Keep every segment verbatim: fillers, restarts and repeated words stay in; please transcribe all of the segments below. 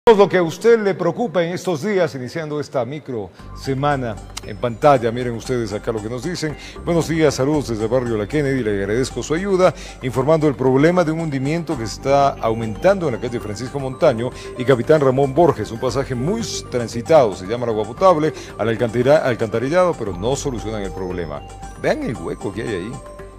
Lo que a usted le preocupa en estos días, iniciando esta micro semana en pantalla, miren ustedes acá lo que nos dicen. Buenos días, saludos desde el barrio La Kennedy, le agradezco su ayuda, informando el problema de un hundimiento que está aumentando en la calle Francisco Montaño y Capitán Ramón Borges, un pasaje muy transitado, se llama agua potable, al alcantarillado, pero no solucionan el problema. Vean el hueco que hay ahí,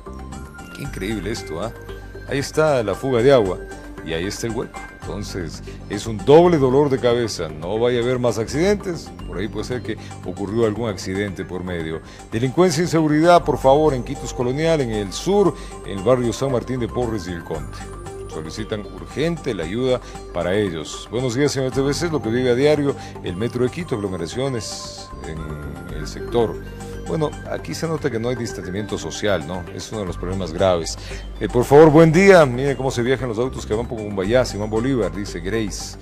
qué increíble esto, ¿ah? ¿eh? Ahí está la fuga de agua y ahí está el hueco. Entonces, es un doble dolor de cabeza, no vaya a haber más accidentes, por ahí puede ser que ocurrió algún accidente por medio. Delincuencia e inseguridad, por favor, en Quitos Colonial, en el sur, en el barrio San Martín de Porres y el Conde. Solicitan urgente la ayuda para ellos. Buenos días, señor T V C, lo que vive a diario el Metro de Quito, aglomeraciones en el sector. Bueno, aquí se nota que no hay distanciamiento social, ¿no? Es uno de los problemas graves. Eh, por favor, buen día. Miren cómo se viajan los autos que van por Cumbayá, Simón Bolívar, dice Grace.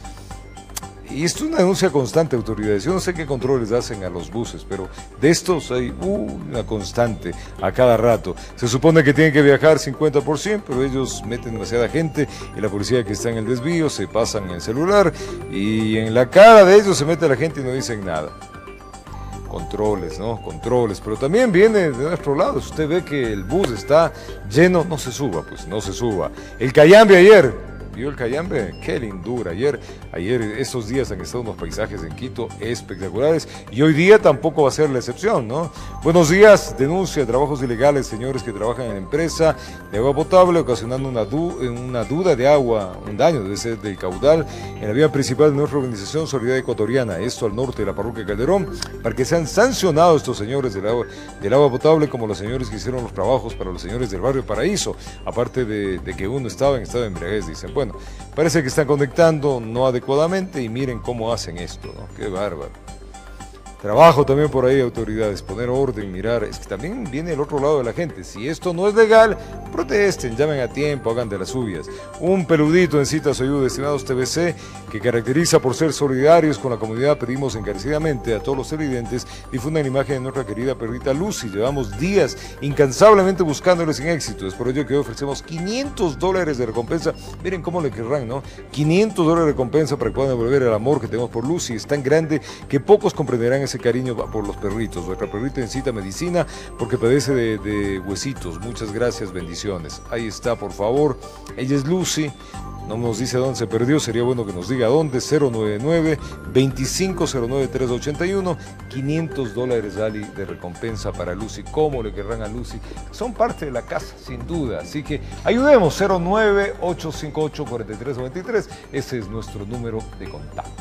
Y esto es una denuncia constante, autoridades. Yo no sé qué controles hacen a los buses, pero de estos hay una constante a cada rato. Se supone que tienen que viajar cincuenta por ciento, pero ellos meten demasiada gente y la policía que está en el desvío se pasan el celular y en la cara de ellos se mete la gente y no dicen nada. Controles, ¿no? Controles, pero también viene de nuestro lado. Usted ve que el bus está lleno, no se suba, pues no se suba. El Cayambe ayer, ¿vio el Cayambe? Qué lindura. Ayer, ayer, estos días han estado unos paisajes en Quito espectaculares y hoy día tampoco va a ser la excepción, ¿no? Buenos días, denuncia trabajos ilegales, señores que trabajan en la empresa de agua potable, ocasionando una, du una duda de agua, un daño debe ser del caudal en la vía principal de nuestra organización Solidaridad Ecuatoriana, esto al norte de la parroquia Calderón, para que sean sancionados estos señores del agua, del agua potable, como los señores que hicieron los trabajos para los señores del barrio Paraíso, aparte de, de que uno estaba en estado de embriaguez, dicen. Bueno, parece que están conectando no adecuadamente y miren cómo hacen esto, ¿no? Qué bárbaro. Trabajo también por ahí, autoridades, poner orden, mirar, es que también viene el otro lado de la gente. Si esto no es legal, protesten, llamen a tiempo, hagan de las suyas. Un peludito necesita su ayuda, estimados T V C, que caracteriza por ser solidarios con la comunidad. Pedimos encarecidamente a todos los televidentes difundan la imagen de nuestra querida perrita Lucy. Llevamos días incansablemente buscándoles sin éxito. Es por ello que hoy ofrecemos quinientos dólares de recompensa. Miren cómo le querrán, ¿no? quinientos dólares de recompensa para que puedan devolver el amor que tenemos por Lucy. Es tan grande que pocos comprenderán ese cariño por los perritos. Nuestra perrita necesita medicina porque padece de, de huesitos. Muchas gracias, bendiciones. Ahí está, por favor. Ella es Lucy. No nos dice dónde se perdió, sería bueno que nos diga dónde. Cero nueve nueve, veinticinco cero nueve, tres ochenta y uno. quinientos dólares, Ali, de recompensa para Lucy. ¿Cómo le querrán a Lucy? Son parte de la casa, sin duda. Así que ayudemos. Cero nueve ocho cinco ocho, cuatro tres nueve tres. Ese es nuestro número de contacto.